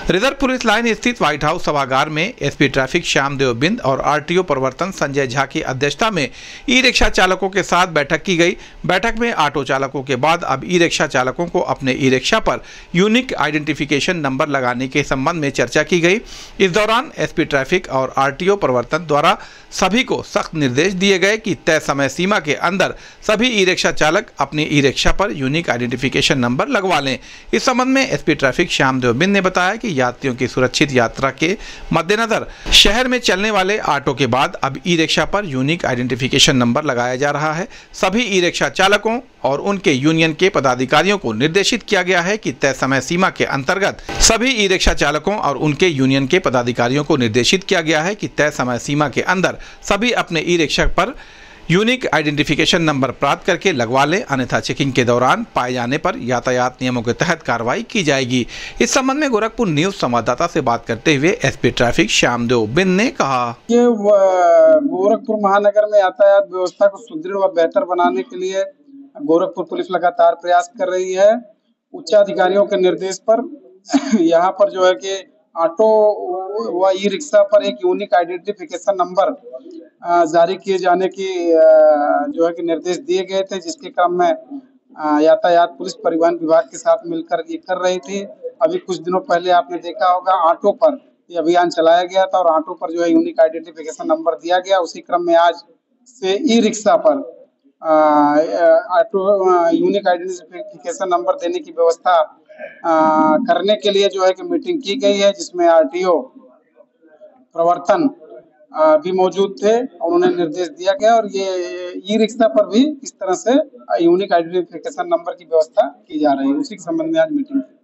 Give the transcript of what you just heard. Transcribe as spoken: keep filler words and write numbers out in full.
Reserve police line स्थित white house सभागार में एसपी ट्रैफिक श्यामदेव बिंद और आरटीओ प्रवर्तन संजय झा की अध्यक्षता में ई रिक्शा चालकों के साथ बैठक की गई। बैठक में ऑटो चालकों के बाद अब ई रिक्शा चालकों को अपने ई रिक्शा पर यूनिक आइडेंटिफिकेशन नंबर लगाने के संबंध में चर्चा की गई। इस दौरान एसपी ट्रैफिक और आरटीओ प्रवर्तन द्वारा सभी को सख्त निर्देश दिए गए कि तय समय सीमा के अंदर सभी ई रिक्शा चालक अपनी ई रिक्शा पर यूनिक आइडेंटिफिकेशन नंबर लगवा लें। इस संबंध में एसपी ट्रैफिक श्यामदेव बिंद ने बताया कि यात्रियों की सुरक्षित यात्रा के मद्देनजर शहर में चलने वाले ऑटो के बाद अब ई रिक्शा पर यूनिक आइडेंटिफिकेशन नंबर लगाया जा रहा है। सभी ई रिक्शा चालकों और उनके यूनियन के पदाधिकारियों को निर्देशित किया गया है कि तय समय सीमा के अंतर्गत सभी ई रिक्शा चालकों और उनके यूनियन के पदाधिकारियों को निर्देशित किया गया है कि तय समय सीमा के अंदर सभी अपने ई रिक्शा पर यूनिक आइडेंटिफिकेशन नंबर प्राप्त करके लगवा लें, अन्यथा चेकिंग के दौरान पाए जाने पर यातायात नियमों के तहत कार्रवाई की जाएगी। इस संबंध में गोरखपुर न्यूज संवाददाता से बात करते हुए एसपी ट्रैफिक श्यामदेव बिंद ने कहा, ये गोरखपुर महानगर में यातायात व्यवस्था को सुदृढ़ व बेहतर बनाने के लिए गोरखपुर पुलिस लगातार प्रयास कर रही है। उच्चाधिकारियों के निर्देश पर यहाँ पर जो है कि ऑटो व ई रिक्शा पर एक यूनिक आइडेंटिफिकेशन नंबर जारी किए जाने की जो है कि निर्देश दिए गए थे, जिसके क्रम में यातायात पुलिस परिवहन विभाग के साथ मिलकर ये कर रही थी। अभी कुछ दिनों पहले आपने देखा होगा ऑटो पर ये अभियान चलाया गया था और ऑटो पर जो है यूनिक आइडेंटिफिकेशन नंबर दिया गया। उसी क्रम में आज से ई रिक्शा पर ऑटो यूनिक आइडेंटिफिकेशन नंबर देने की व्यवस्था आ, करने के लिए जो है कि मीटिंग की गई है, जिसमें आरटीओ प्रवर्तन भी मौजूद थे और उन्हें निर्देश दिया गया और ये ई रिक्शा पर भी इस तरह से यूनिक आइडेंटिफिकेशन नंबर की व्यवस्था की जा रही है। उसी के संबंध में आज मीटिंग